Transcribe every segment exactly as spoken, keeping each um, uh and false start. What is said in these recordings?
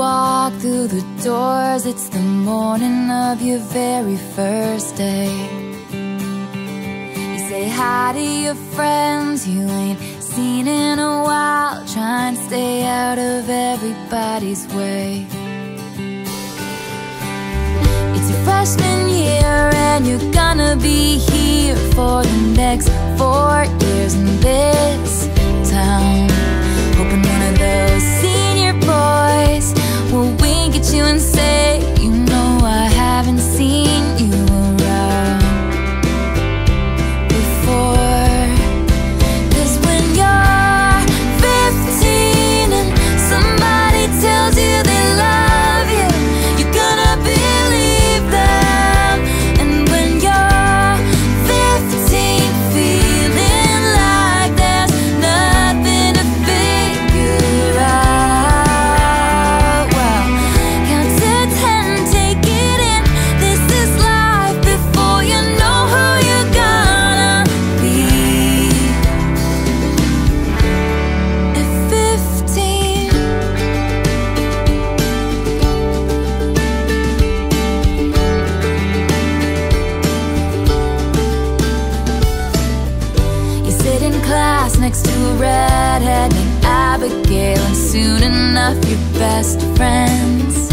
walk through the doors, it's the morning of your very first day. You say hi to your friends you ain't seen in a while, try and stay out of everybody's way. It's your freshman year and you're gonna be here for the next four years in this town, hoping one of those senior boys will wink at you and say, you know I haven't seen you around before. Cause when you're fifteen and somebody tells you they love you, you're gonna believe them. And when you're fifteen, feeling like there's nothing to figure out, well, count to ten, take it in. This is life before you know who you're gonna be. At fifteen, you sit in class next to a redhead named Abigail, and soon enough you're best friends,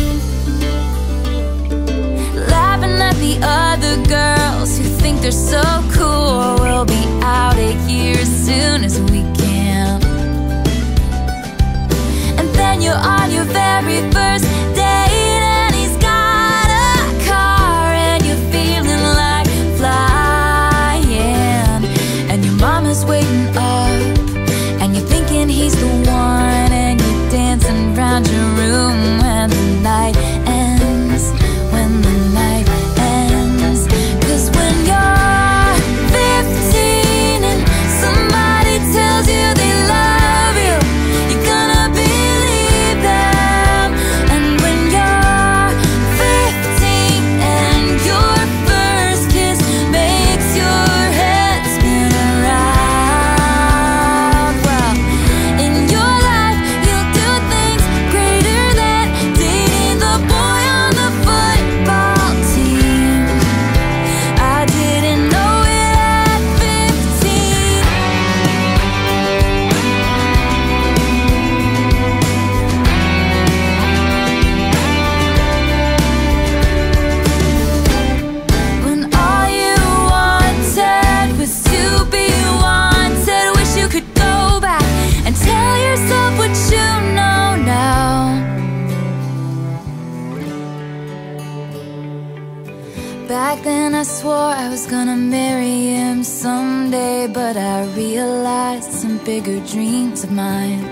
laughing at the other girls who think they're so cool. We'll be out of here as soon as we can. And then you're on your very first date and he's got a car and you're feeling like flying. And your mama's waiting up and you're thinking he's the one, and you're dancing round your room when the night ends, when the night ends. Cause when you're fifteen and somebody tells you they love you, you're gonna believe them. And when you're fifteen and your first kiss makes your head spin around, well, in your life you'll do things greater than dating the boy on the football team. I didn't know it at fifteen. When all you wanted was to be wanted, wish you could go back and tell yourself what you know now. Back then I swore I was gonna marry him someday, but I realized some bigger dreams of mine.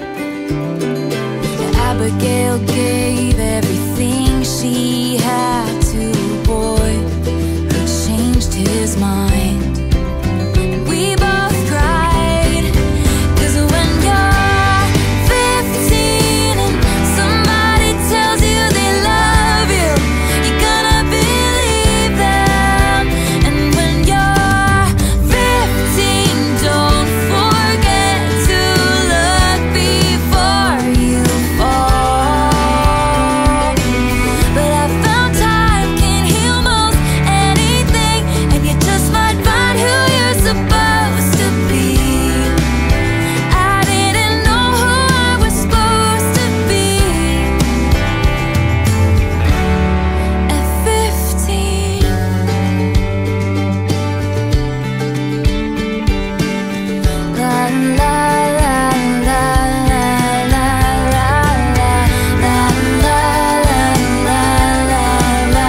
And Abigail gave everything she had to a boy who changed his mind. And we both cried, cause when you're fifteen and somebody tells you they love you, you're gonna believe them. And when you're fifteen, don't forget to look before you fall. But I found time can heal most anything, and you just might find who you're supposed to be. I didn't know who I was supposed to be at fifteen. La la la la la la la la la la la la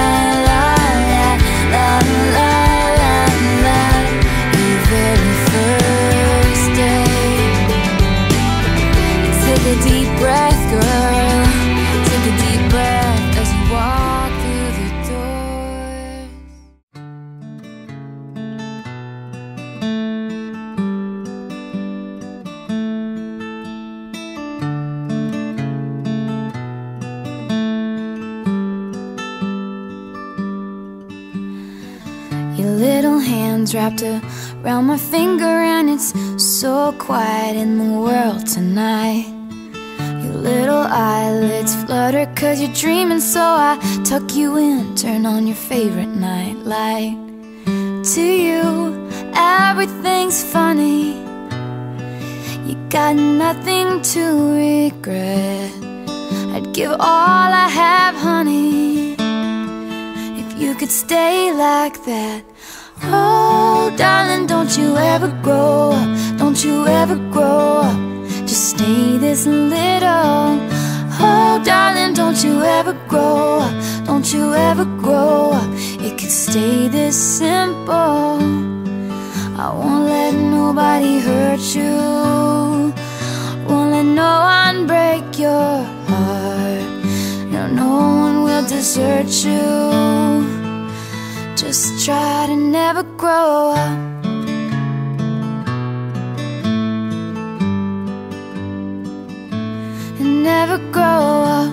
la. Your very first day. Take a deep breath, girl. Take a deep breath as you walk through the doors. Your little hands wrapped around my finger, and it's so quiet in the world tonight. Your little eyelids flutter 'cause you're dreaming, so I tuck you in, turn on your favorite night light. To you, everything's funny. You got nothing to regret. I'd give all I have, honey, if you could stay like that. Oh, darling, don't you ever grow up, don't you ever grow up, just stay this little. Oh, darling, don't you ever grow up, don't you ever grow up, it could stay this simple. I won't let nobody hurt you, won't let no one break your heart. No, no one will desert you. Just try to never grow up. And never grow up.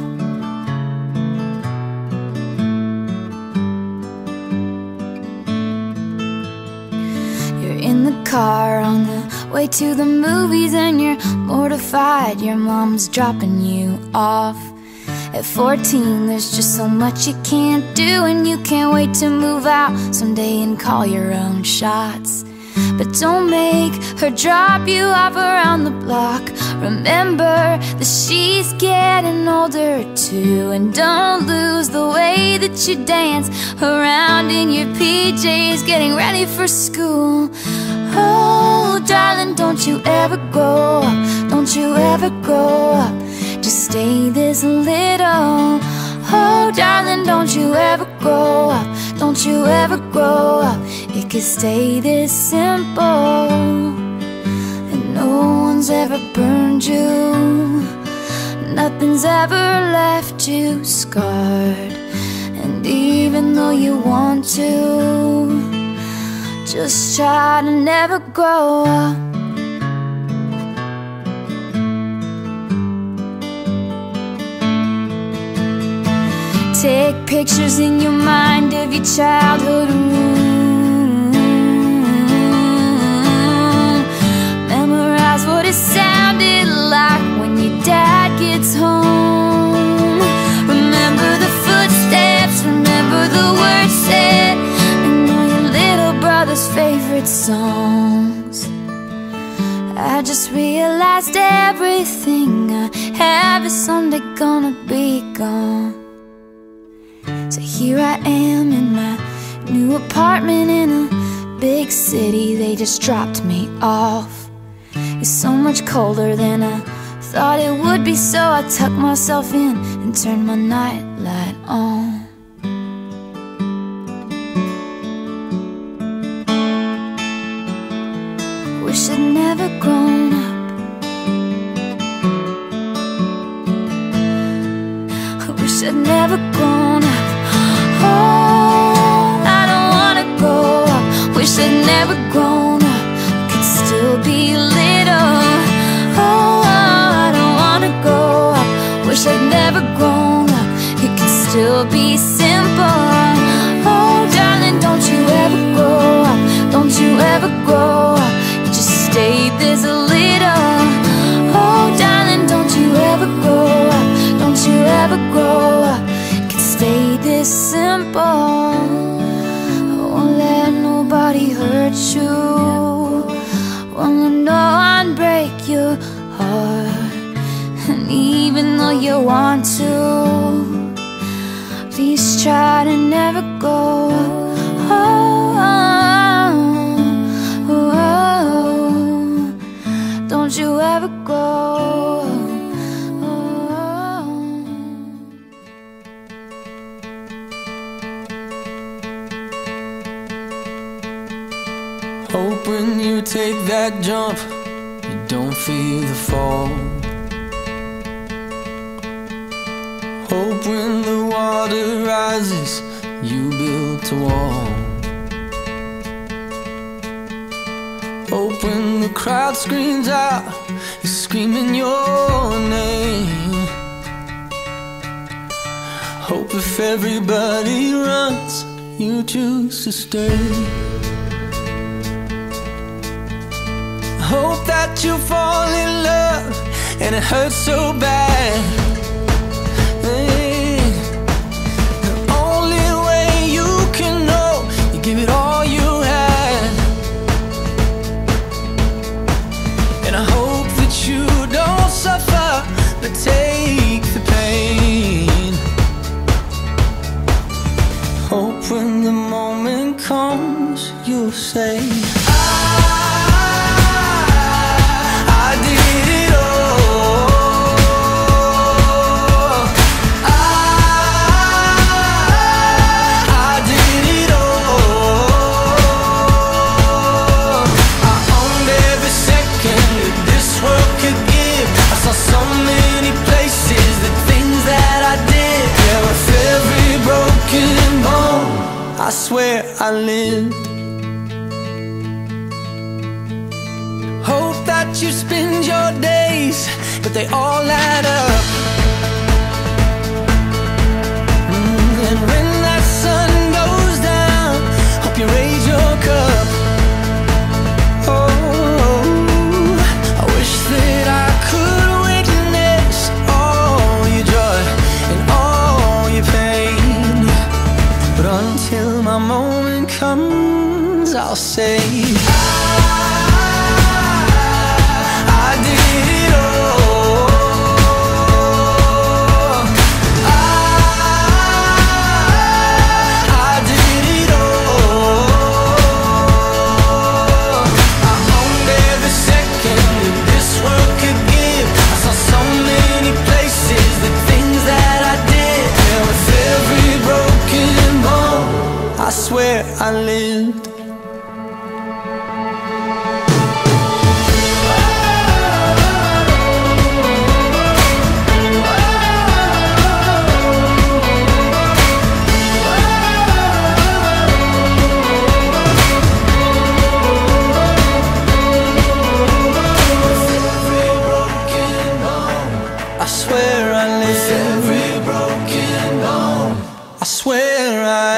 You're in the car on the way to the movies and you're mortified your mom's dropping you off. At fourteen, there's just so much you can't do, and you can't wait to move out someday and call your own shots. But don't make her drop you off around the block. Remember that she's getting older too, and don't lose the way that you dance around in your P Js getting ready for school. Oh, darling, don't you ever grow up, don't you ever grow up, just stay this little. Oh, darling, don't you ever grow up, don't you ever grow up, it could stay this simple. And no one's ever burned you, nothing's ever left you scarred. And even though you want to, just try to never grow up. Take pictures in your mind of your childhood room. Memorize what it sounded like when your dad gets home. Remember the footsteps, remember the words said, and all your little brother's favorite songs. I just realized everything I have is someday gonna be gone. So here I am in my new apartment in a big city. They just dropped me off. It's so much colder than I thought it would be, so I tucked myself in and turned my night light on. Wish I'd never grown up. I wish I'd never grown up. Oh, I don't wanna grow up. Wish I'd never grown up, could still be little. Oh, I don't wanna grow up. Wish I'd never grown up, it could still be simple. Oh, darling, don't you ever grow up, don't you ever grow up, just stay this little. Oh, darling, don't you ever grow up, don't you ever grow up, stay this simple. I won't let nobody hurt you, won't let no one break your heart. And even though you want to, please try to never go. Oh, oh, oh, don't you ever go. Hope when you take that jump, you don't feel the fall. Hope when the water rises, you built a wall. Hope when the crowd screams out, you're screaming your name. Hope if everybody runs, you choose to stay. Hope that you fall in love and it hurts so bad. Hey, the only way you can know, you give it all you had. And I hope that you don't suffer, but take the pain. Hope when the moment comes, you'll say, I swear I lived. Hope that you spend your days, but they all add up. Mm, and when that sun goes down, hope you raise your cup. Oh, I wish that I could witness all your joy and all your pain, but until my moment comes, I'll say, I did it all. I did it all. I owned every second that this world could give. I saw so many places, the things that I did. Yeah, with every broken bone, I swear I lived. I swear I lived. Every broken bone, I swear I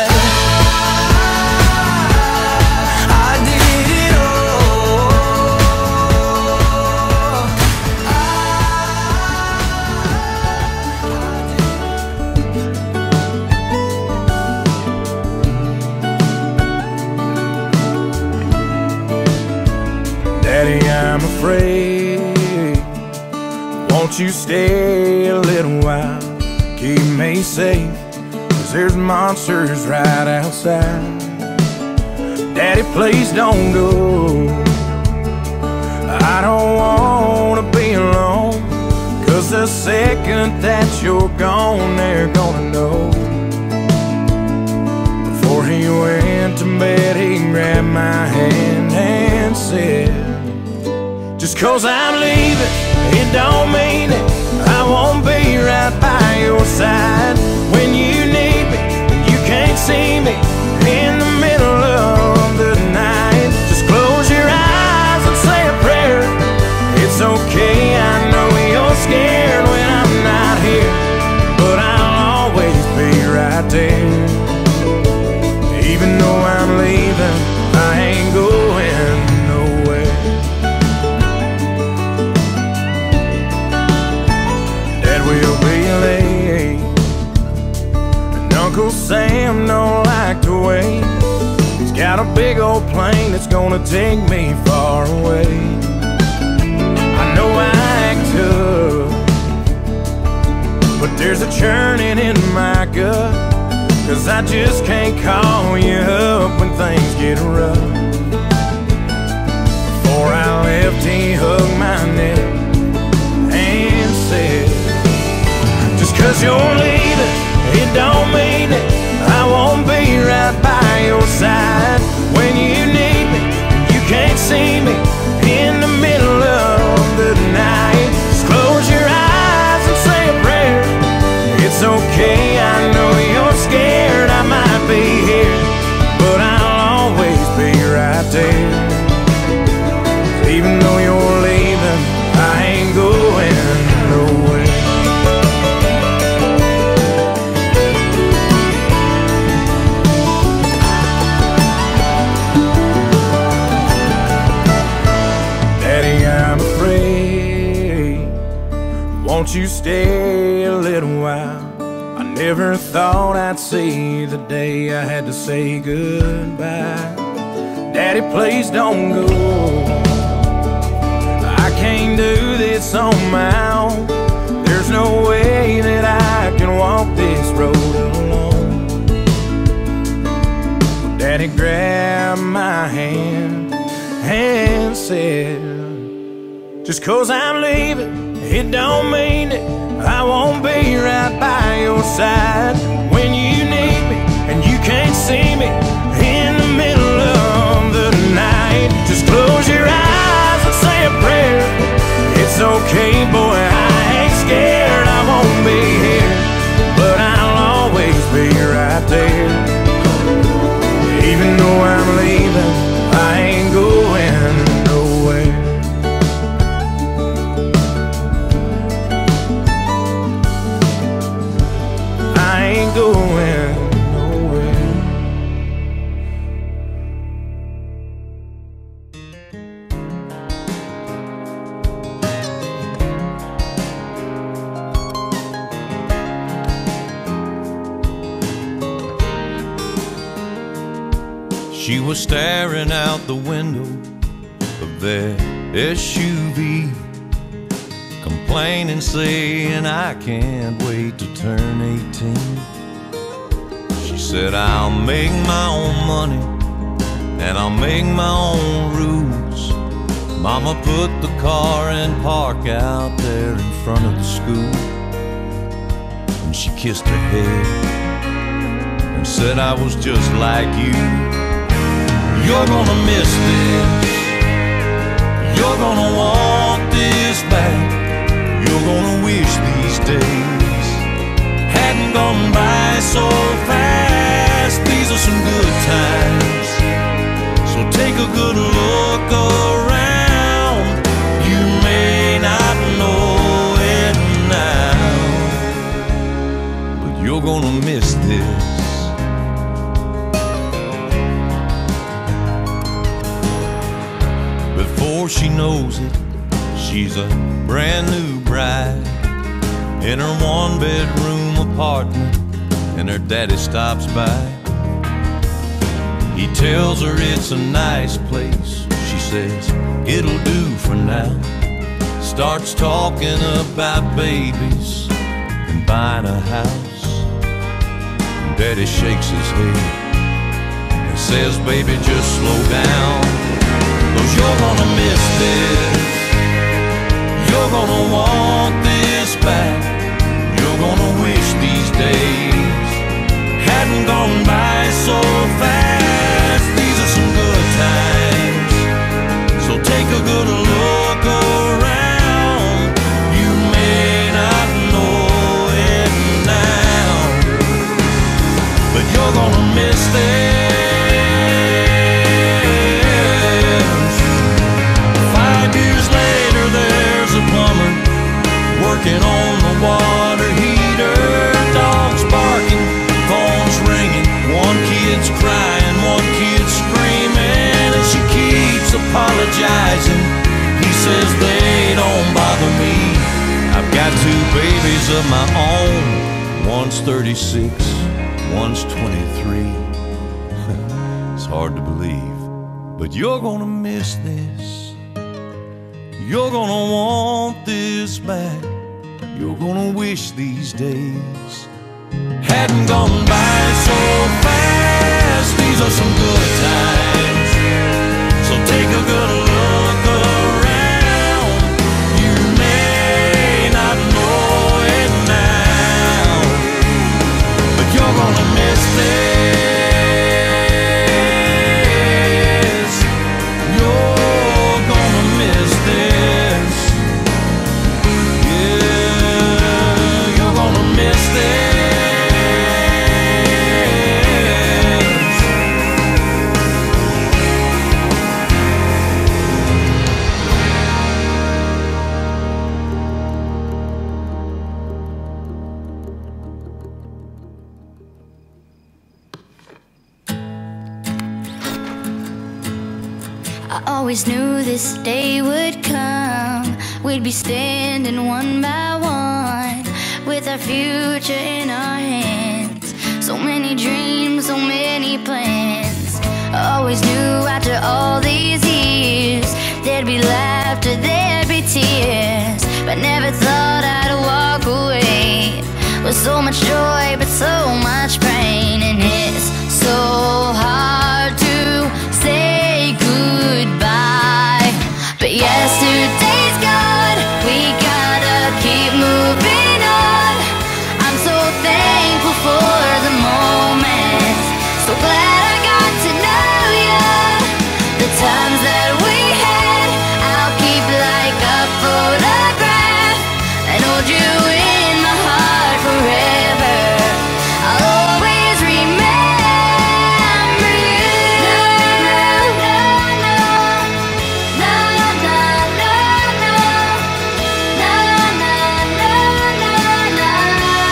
Daddy, I'm afraid. Won't you stay a little while? Keep me safe, 'cause there's monsters right outside. Daddy, please don't go. I don't wanna be alone, 'cause the second that you're gone, they're gonna know. Before he went to bed, he grabbed my hand and said, just 'cause I'm leaving, it don't mean that I won't be right by your side. When you need me, you can't see me in the middle of the night. Just close your eyes and say a prayer. It's okay, I know you're scared when I'm not here, but I'll always be right there. Even though I'm leaving, I ain't going nowhere. Dad will be late, and Uncle Sam don't like to wait. He's got a big old plane that's gonna take me far away. I know I act tough, but there's a churning in my gut, 'cause I just can't call you up when things get rough. Before I left, he hugged my neck and said, just 'cause you're leaving, it don't mean that I won't be right by your side. When you need me, you can't see me in the middle of the night. Just close your eyes and say a prayer. It's okay, I know you're scared, I might be here, but I'll always be right there. Even though you're leaving, I ain't going nowhere. won't you stay a little while? I never thought I'd see the day I had to say goodbye. Daddy, please don't go. I can't do this on my own. There's no way that I can walk this road alone. Daddy grabbed my hand and said, just 'cause I'm leaving, it don't mean that I won't be right by your side when you need me and you can't see me in the middle of the night. Just close your eyes and say a prayer. It's okay, boy, I ain't scared. I won't be here, but I'll always be right there. Even though I'm leaving, I ain't going nowhere. Ain't going nowhere. She was staring out the window of that S U V, complaining, saying, I can't wait to turn eighteen. She said, I'll make my own money and I'll make my own rules. Mama put the car in park out there in front of the school, and she kissed her head and said, I was just like you. You're gonna miss this, you're gonna want this back. You're gonna wish these days hadn't gone by so fast. These are some good times, so take a good look around. You may not know it now, but you're gonna miss this. Before she knows it, she's a brand new bride in her one-bedroom apartment, and her daddy stops by. He tells her it's a nice place. She says, it'll do for now. Starts talking about babies and buying a house. And Daddy shakes his head and says, baby, just slow down, 'cause you're gonna miss this. You're gonna want this back. You're gonna wish these days hadn't gone by so fast. These are some good times, so take a good look around. You may not know it now, but you're gonna miss this. Five years later, there's a plumber working on the water heater. Dogs barking, phones ringing, one kid's crying, one kid's screaming, and she keeps apologizing. He says they don't bother me. I've got two babies of my own. One's thirty-six, one's twenty-three. It's hard to believe, but you're gonna miss this. You're gonna want this back. You're gonna wish these days hadn't gone by so fast. These are some good times, so take a good look around. You may not know it now, but you're gonna miss this. You're gonna miss this. Yeah, you're gonna miss this. I always knew this day would come. we'd be standing one by one with our future in our hands. So many dreams, so many plans. I always knew after all these years there'd be laughter, there'd be tears, but never thought I'd walk away with so much joy but so much pain. And it's so hard to say goodbye, but yesterday's gone, we gotta keep moving on. I'm so thankful for the moments, so glad I got to know you. The times that we had, I'll keep like a photograph and hold you in my heart forever. I'll always remember you. Na, na, na, na, na, na, na, na, na,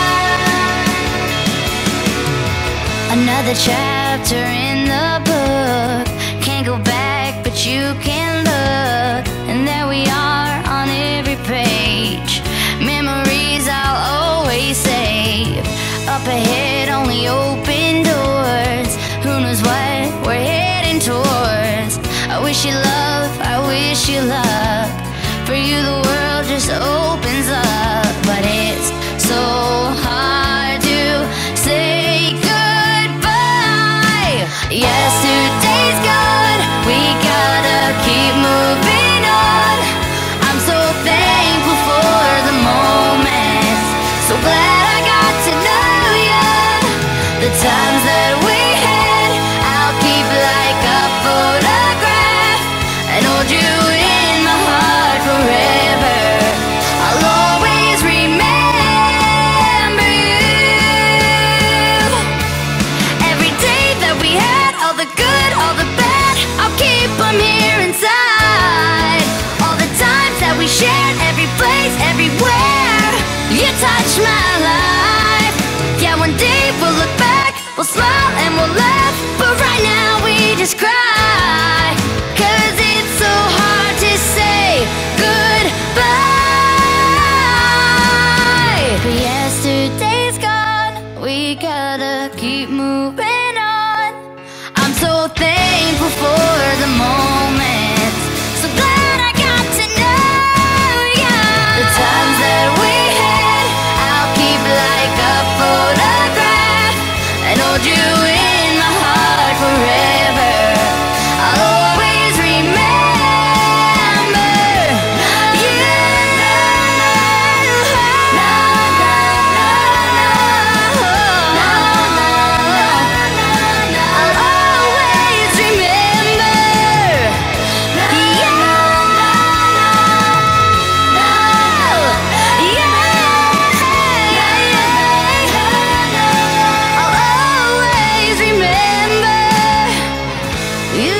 na. Another chapter in the book, can't go back but you can look, and there we are on every page. Memories I'll always save. Up ahead only open doors, who knows what we're heading towards. I wish you love, I wish you luck. For you the world just opens up, but it's so hard to say goodbye. Yesterday's gone, we gotta keep moving on. I'm so thankful for the moments, so glad I got to know you. The times that we had, I'll keep like a photograph and hold you in my heart forever. I'll always remember you. Every day that we had, all the good, all the bad, I'll keep them here inside. All the times that we shared, every place, everywhere, you touched my life. Yeah, one day we'll look back, we'll smile and we'll laugh, but right now we just cry, 'cause it's so hard to say goodbye. But yesterday's gone, we gotta keep moving on. I'm so thankful for the moments, so glad I got to know you. The times that we had, I'll keep like a photograph and hold you in my heart forever. I'll always remember you. Na, na, na, na, na, na. I'll always remember. Yeah. I'll always remember you.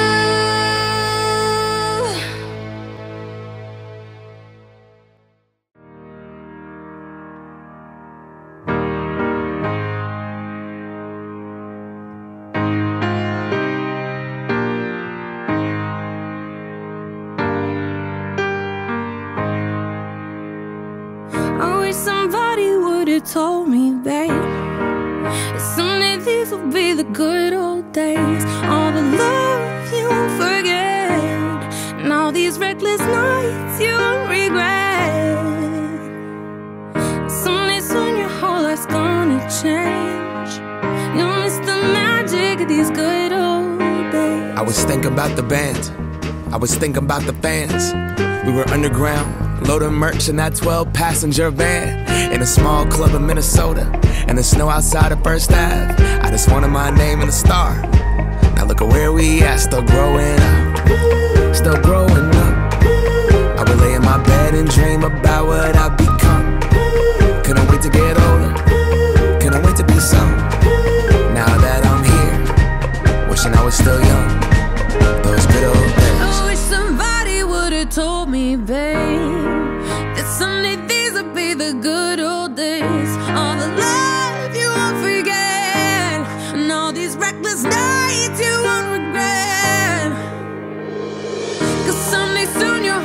I wish somebody would've told me, babe, that someday these will be the good old days. All the love you won't forget, and all these reckless nights you won't regret. Someday soon your whole life's gonna change. You'll miss the magic of these good old days. I was thinking about the band, I was thinking about the fans. We were underground, loading merch in that twelve passenger van, in a small club in Minnesota, and the snow outside of First Ave. I just wanted my name and a star. Now look at where we at, still growing up, still growing up. I would lay in my bed and dream about what I've become. Couldn't wait to get older, couldn't wait to be some. Now that I'm here, wishing I was still young. Those good old days. I wish somebody would've told me, babe, that someday these would be the good old days. All the love you won't forget, and all these reckless nights you won't regret. 'Cause someday soon your whole life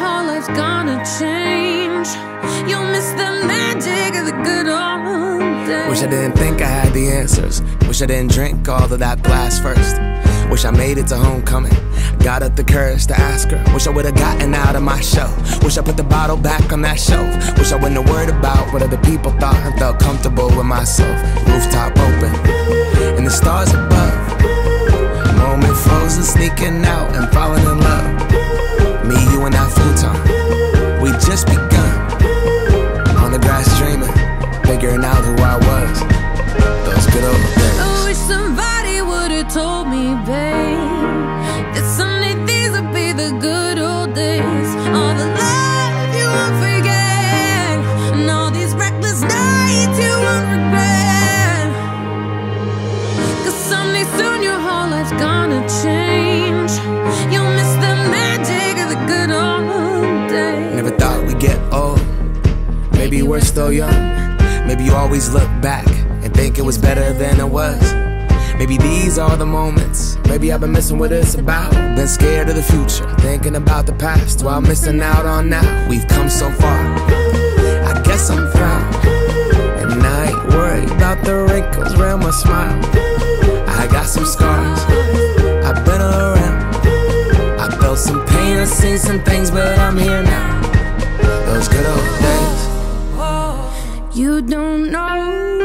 life's gonna change. You'll miss the magic of the good old days. Wish I didn't think I had the answers. Wish I didn't drink all of that glass first. Wish I made it to homecoming, got up the courage to ask her. Wish I would've gotten out of my shell. Wish I put the bottle back on that shelf. Wish I wouldn't have worried about what other people thought and felt comfortable with myself. Rooftop open, and the stars above. Moment frozen, sneaking out and falling in love. Me, you, and that futon, we just begun. On the grass dreaming, figuring out who I was. Those good old days. I wish somebody would've told me, babe, that someday these would be the good old days. All the love you won't forget, and all these reckless nights you won't regret. Cause someday soon your whole life's gonna change. You'll miss the magic of the good old days. Never thought we'd get old. Maybe we're still young. Maybe you always look back and think it was better than it was. Maybe these are the moments. Maybe I've been missing what it's about. Been scared of the future, thinking about the past while missing out on now. We've come so far, I guess I'm proud. And I ain't worried about the wrinkles around my smile. I got some scars, I've been around. I felt some pain, I've seen some things, but I'm here now. Those good old days. You don't know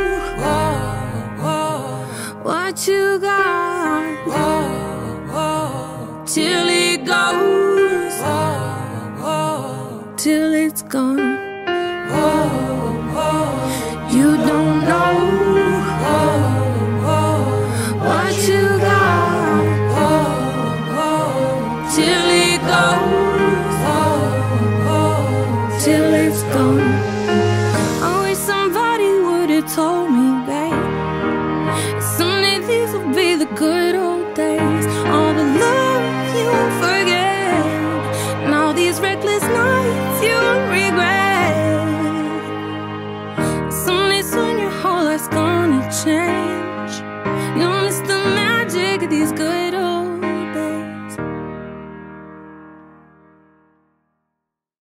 what you got till it goes, till it's gone. You don't know what you got till it goes, till it's gone. I wish somebody would've told me, babe, someday these will be the good old days. All the love you won't forget, and all these reckless nights you won't regret. Someday soon your whole life's gonna change.